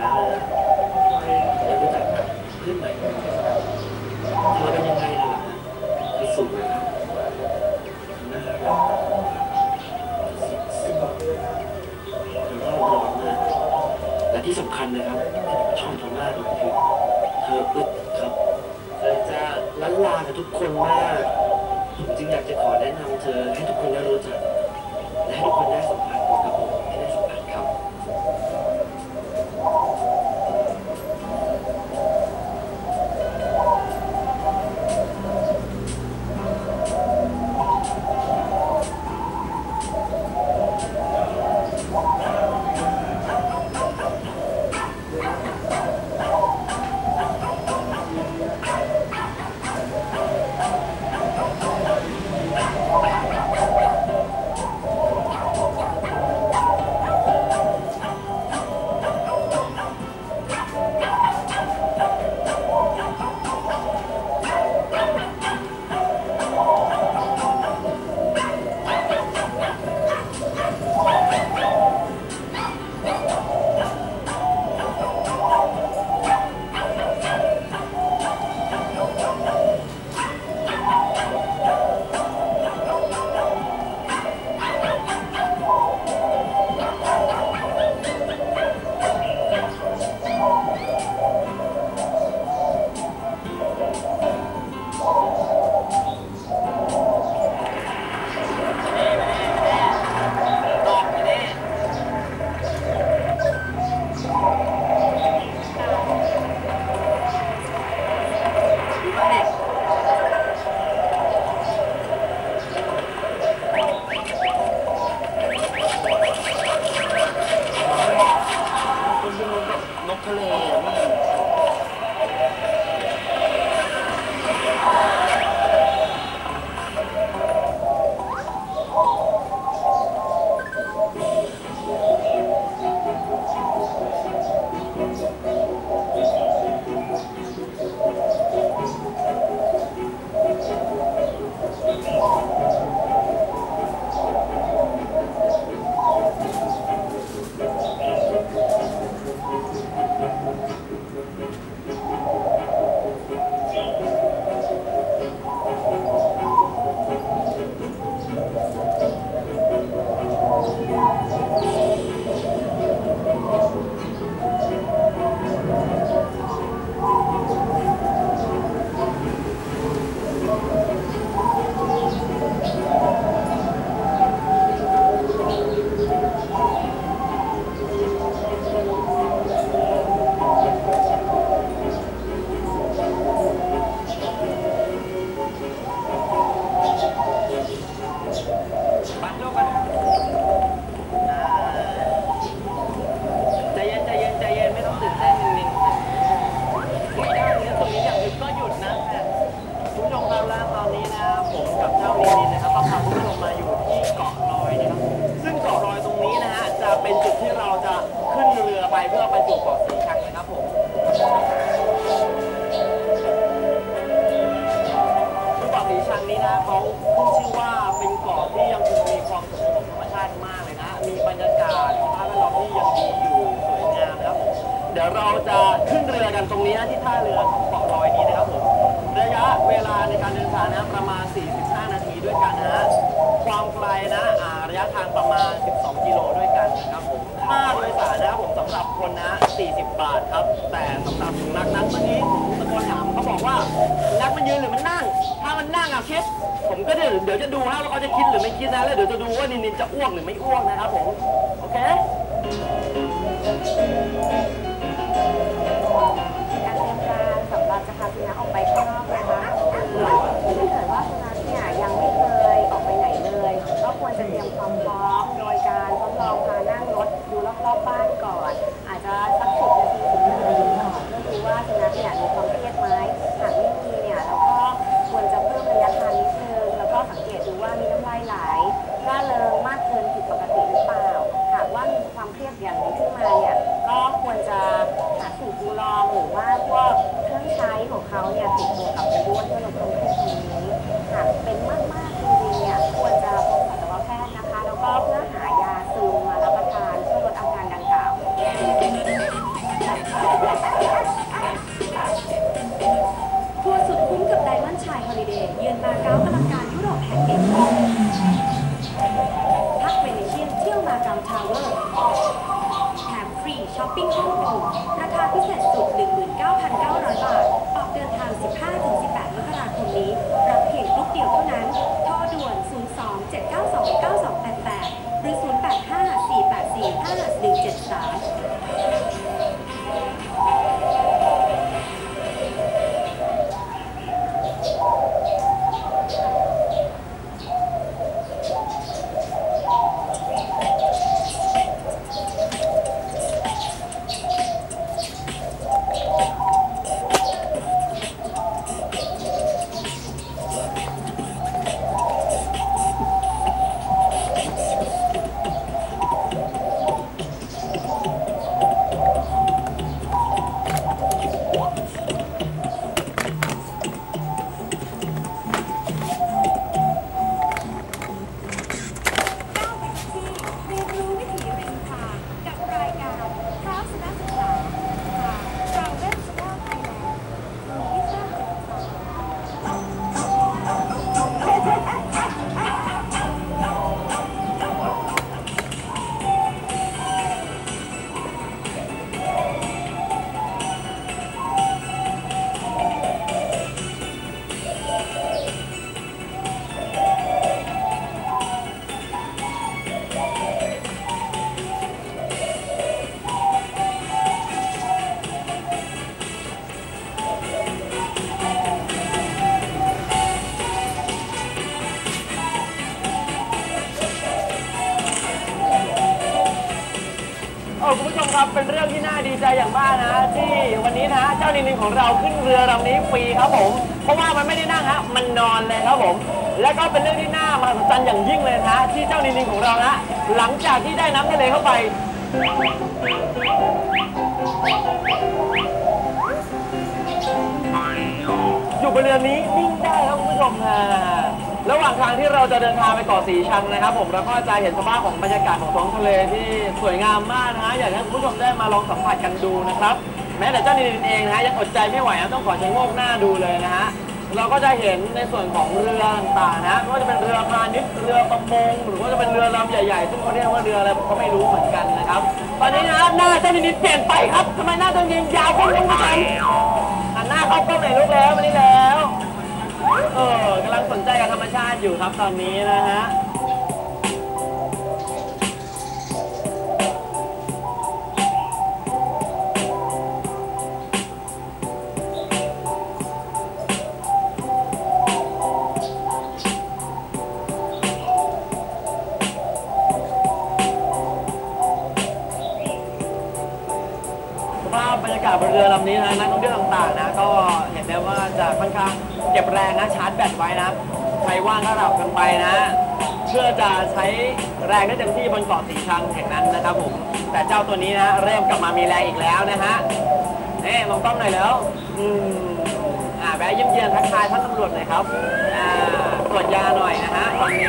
แล้วนะจะรู้จักเพื่อนใหม่เธอเป็นยังไงล่ะคือสุดเลยนะน่ารักเธอเล่าร้อนมากและที่สำคัญนะครับชอบเธอมากเลยคือเธออึดครับเธอจะล้านลากับทุกคนมากผมจึงอยากจะขอแนะนำเธอให้ทุกคนได้รู้จักและให้ทุกคนได้สัมผัสกับผมให้ได้สัมผัสครับเดี๋ยวเราจะขึ้นเรือกันตรงนี้นะที่ท่าเรือของเกาะลอยนี้นะครับผมระยะเวลาในการเดินทางนะประมาณ45นาทีด้วยกันนะความไกลนะระยะทางประมาณ12กิโลด้วยกันนะครับผมค่าโดยสารนะครับผมสำหรับคนนะ40 บาทครับแต่สำหรับสุนัขนั้นเมื่อกี้ผมตะโกนถามเขาบอกว่าสุนัขมันยืนหรือมันนั่งถ้ามันนั่งคิดผมก็เดี๋ยวจะดูว่าเขาจะคิดหรือไม่คิดนะแล้วเดี๋ยวจะดูว่านินจะอ้วกหรือไม่อ้วกนะครับผมโอเคการเตรียมการสำหรับจะพาสุนัขออกไปข้างนอกนะคะถ้าเกิดว่าสุนัขเนี่ยยังไม่เคยออกไปไหนเลยก็ควรจะเตรียมความพร้อมโดยการทดลองพานั่งรถดูรอบๆบ้านก่อนอาจจะสัก10 นาทีถึง1 นาทีก่อนเพื่อดูว่าสุนัขเนี่ยมีความเครียดไหมหากไม่มีเนี่ยเราก็ควรจะเพิ่มระยะทางนิดนึงแล้วก็สังเกตดูว่ามีน้ำลายไหลร่าเริงมากเกินผิดปกติหรือเปล่าหากว่ามีความเครียดอย่างนี้ขึ้นมาเนี่ยก็ควรจะหาสิ่งดูลองหรือว่าพวกเครื่องใช้ของเขาเนี่ยติดตัวกลับไปด้วยเพื่อลดความเครียดตรงนี้หากเป็นมากๆจริงๆเนี่ยควรจะพบสัตวแพทย์นะคะแล้วก็เพื่อหายาซึมมารับประทานช่วยลดอาการดังกล่าวช้อปปิ้งฮ่องกงราคาพิเศษสุด 19,900 บาท ออกเดินทาง 15-18 มกราคมนี้ รับเพียงกรุ๊ปเดียวเท่านั้น โทรด่วน 02-792-9288 หรือ 085-484-5173 คุณผู้ชมครับเป็นเรื่องที่น่าดีใจอย่างมากนะที่วันนี้นะเจ้านินของเราขึ้นเรือลำนี้ฟรีครับผมเพราะว่ามันไม่ได้นั่งฮะมันนอนเลยครับผมและก็เป็นเรื่องที่น่ามหัศจรรย์อย่างยิ่งเลยนะที่เจ้านินของเรานะหลังจากที่ได้น้ำทะเลเข้าไปอยู่บนเรือนี้นิ่งได้ครับคุณผู้ชมฮะระหว่างทางที่เราจะเดินทางไปเกาะสีชังนะครับผมเราก็จะเห็นสภาพของบรรยากาศของท้องทะเลที่สวยงามมากนะฮะอยากให้คุณผู้ชมได้มาลองสัมผัสกันดูนะครับแม้แต่เจ้านินเองนะฮะยังอดใจไม่ไหวนะต้องขอชะโงกหน้าดูเลยนะฮะเราก็จะเห็นในส่วนของเรือต่างๆนะไม่ว่าจะเป็นเรือพาณิชย์เรือประมงหรือว่าจะเป็นเรือลำใหญ่ๆซึ่งเขาเรียกว่าเรืออะไรผมก็ไม่รู้เหมือนกันนะครับตอนนี้นะหน้าเจ้านินเปลี่ยนไปครับทำไมหน้าเจ้านินยาวขึ้นคุณผู้ชมหันหน้าเข้ากล้องหน่อยลูกแล้วมานี่แล้วกำลังสนใจกับธรรมชาติอยู่ครับตอนนี้นะฮะบรรยากาศบนเรือลำนี้นะนักท่องเที่ยวต่างๆนะก็เห็นได้ว่าจะค่อนข้างเก็บแรงนะชาร์จแบตไว้นะใครว่างก็หลับกันไปนะเพื่อจะใช้แรงได้เต็มที่บนเกาะสีชังแห่งนั้นนะครับผมแต่เจ้าตัวนี้นะเริ่มกลับมามีแรงอีกแล้วนะฮะนี่มองกล้องหน่อยแล้วแวะเยี่ยมเยียนทักทายท่านตำรวจหน่อยครับตรวจยาหน่อยนะฮะตอนนี้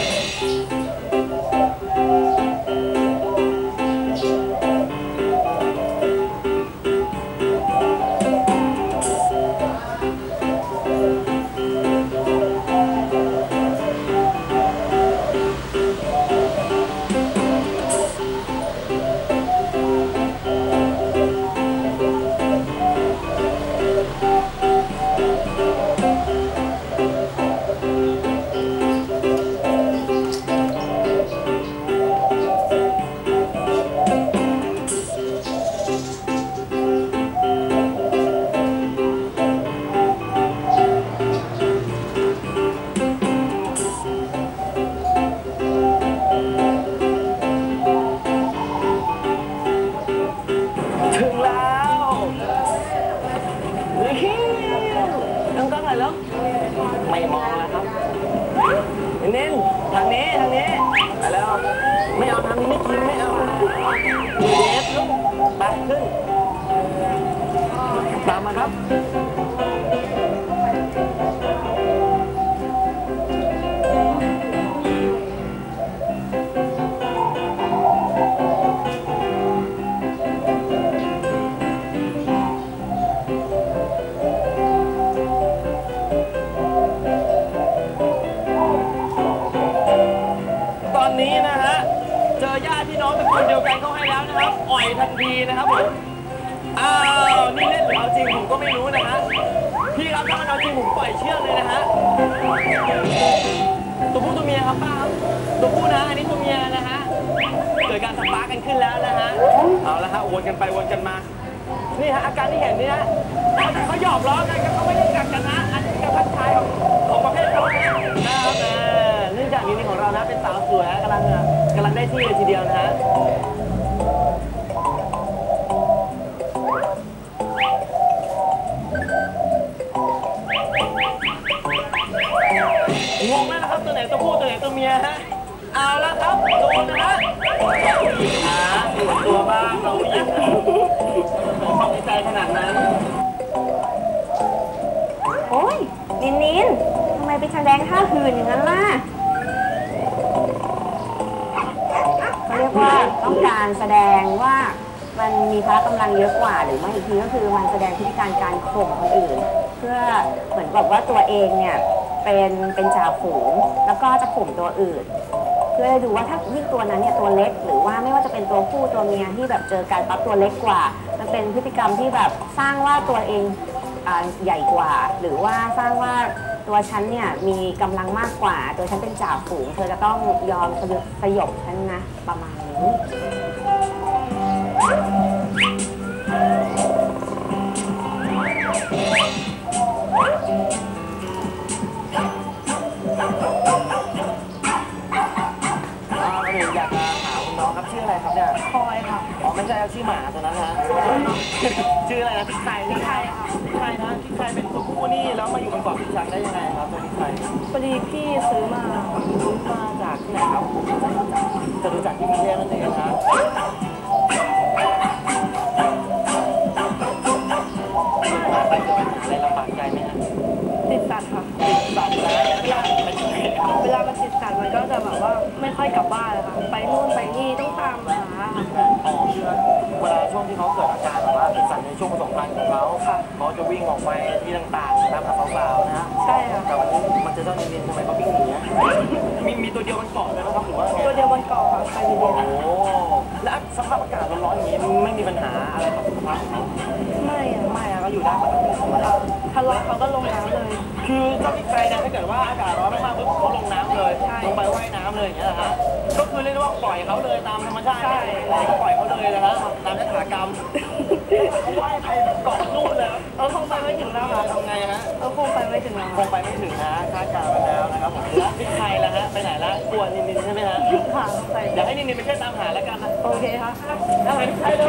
ไม่มองแล้วครับเน้นทางนี้ไปแล้วไม่เอาทางนี้ไม่กินไม่เอาเด็ดลูกไปขึ้นตามมาครับนี้นะฮะเจอญาติพี่น้องเป็นคนเดียวกันเขาให้แล้วนะครับอ่อยทะทันทีนะครับผมอ้าวนี่เล่นหรือเอาจริงผมก็ไม่รู้นะฮะพี่ครับถ้ามันเอาจริงผมปล่อยเชือกเลยนะฮะตัวผู้ตัวเมียครับป้าครับตัวผู้นะอันนี้ตัวเมียนะฮะเกิดการสปาร์กกันขึ้นแล้วนะฮะเอาละฮะวนกันไปวนกันมานี่ฮะอาการที่เห็นนี่ฮะเขาหยอกล้อกันเขาไม่ได้กัดกันนะอันนี้การทักทายของประเภทเขานะครับเนื่องจากนินของเรานะเป็นสาวสวยกำลังได้ที่เลยทีเดียวนะฮะงงแล้วนะครับตัวไหนตัวผู้ตัวไหนตัวเมียฮะเอาละครับโดนนะฮะตัวบ้างเราผู้หญิงความในใจขนาดนั้นโอ้ยนินทำไมไปแสดงท่าหื่นอย่างนั้นล่ะเขาเรียกว่าต้องการแสดงว่ามันมีพละกำลังเยอะกว่าหรือไม่อีกทีก็คือมันแสดงพฤติการการข่มคนอื่นเพื่อเหมือนกับว่าตัวเองเนี่ยเป็นจ่าฝูงแล้วก็จะข่มตัวอื่นเพื่อดูว่าถ้ายิ่งตัวนั้นเนี่ยตัวเล็กหรือว่าไม่ว่าจะเป็นตัวผู้ตัวเมียที่แบบเจอกันปั๊บตัวเล็กกว่ามันเป็นพฤติกรรมที่แบบสร้างว่าตัวเองใหญ่กว่าหรือว่าสร้างว่าตัวฉันเนี่ยมีกำลังมากกว่าตัวฉันเป็นจ่าฝูงเธอจะต้องยอมสยบฉันนะประมาณนี้อยากจะถามคุณน้องครับชื่ออะไรครับเนี่ยพลอยค่ะอ๋อไม่ใช่ชื่อหมาตัวนั้นนะชื่ออะไรนะพี่ไข่พี่ไข่ค่ะพี่ไข่นะพี่ไข่เป็นตัวผู้นี่แล้วมาอยู่บนเกาะพี่ช้างได้ยังไงครับตัวพี่ไข่พอดีพี่ซื้อมาจากที่ไหนครับจะรู้จักที่กรุงเทพนั่นเองนะมาไปจะเป็นอะไรลำบากใจไหมฮะติดสัตว์ค่ะติดสัตว์แล้วเวลามันติดสัตว์มันก็จะแบบว่าไม่ค่อยกลับบ้านเลยค่ะไปนู่นไปนี่ต้องตามหาอ๋อเวลาช่วงที่เขาเกิดอาการแบบว่าติดสัตว์ในช่วงผสมพันธุ์ของเขาเขาจะวิ่งออกไปที่ต่างๆตามหาสาวๆนะฮะใช่ค่ะแต่วันนี้มันจะเจ้านินทำไมเขาวิ่งหนีมีตัวเดียวบนเกาะเลยนะครับหรือว่าตัวเดียวบนเกาะค่ะไปเดียวโอ้แล้วสภาพอากาศร้อนๆอย่างนี้ไม่มีปัญหาอะไรกับสุขภาพเขาไม่ก็อยู่ได้ปกติธรรมดาถ้าร้อนเขาก็ลงน้ำเลยคือเจ้าพี่ไก่เนี่ยถ้าเกิดว่าอากาศร้อนมากๆปุ๊บเขาลงน้ำเลยลงไปว่ายน้ำเลยอย่างเงี้ยนะฮะก็คือเรียกว่าปล่อยเขาเลยตามธรรมชาติก็ปล่อยเขาเลยนะฮะตามยถากรรมว่ายไปเกาะนู่นเลยคงไปไม่ถึงแล้วค่ะทำไงฮะคงไปไม่ถึงแล้วคงไปไม่ถึงนะคาดการณ์ไปแล้วนะครับผมแล้วพี่ไก่ล่ะฮะไปไหนละกลัวนินใช่ไหมฮะค่ะเดี๋ยวให้นินไปช่วยตามหาแล้วกันนะโอเคค่ะแล้วให้พี่ไก่เร็ว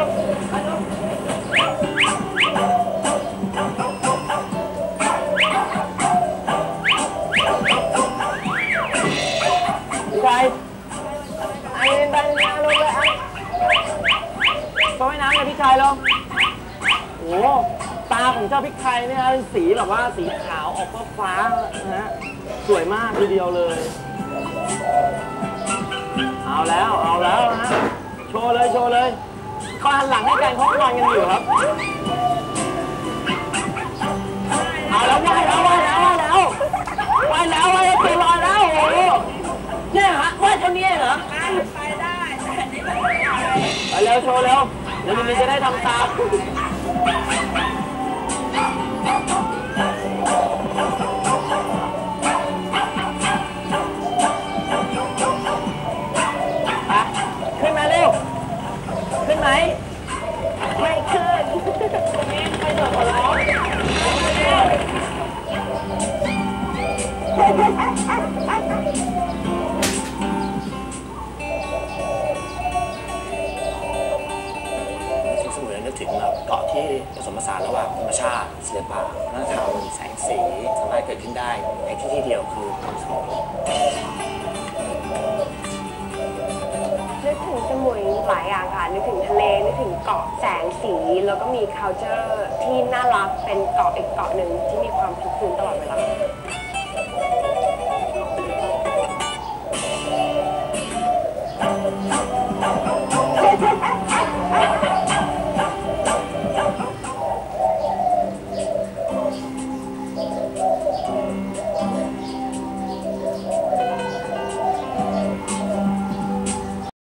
พี่ไก่ไอ้นินดันมาลงเลยอ่ะไปว่ายน้ำกับพี่ไก่ลงโอ้ตาของเจ้าพริกไทยเนี่ยเป็นสีแบบว่าสีขาวออกฟ้านะฮะสวยมากทีเดียวเลยเอาแล้วนะฮะโชว์เลยเขาหันหลังให้กันเขานอนกันอยู่ครับเอาแล้วว่ายแล้วตัวลอยแล้วโอ้เนี่ยฮะว่ายเท่านี้เหรอไปได้แต่นี่มันไปเร็วโชว์เร็วเดี๋ยวมินจะได้ทำตามขึ้นมาเร็วขึ้นไหมไม่ขึ้นไปเถอะขอร้องสมุยนึกถึงแบบเกาะที่ผสมผสานระหว่างธรรมชาติศิลปะวัฒนธรรมแสงสีสามารถเกิดขึ้นได้ในที่เดียวคือเกาะสมุยนึกถึงสมุยหลายอย่างค่ะนึกถึงทะเลนึกถึงเกาะแสงสีแล้วก็มี culture ที่น่ารักเป็นเกาะอีกเกาะหนึ่งที่มีความคึกคืนตลอดเวลา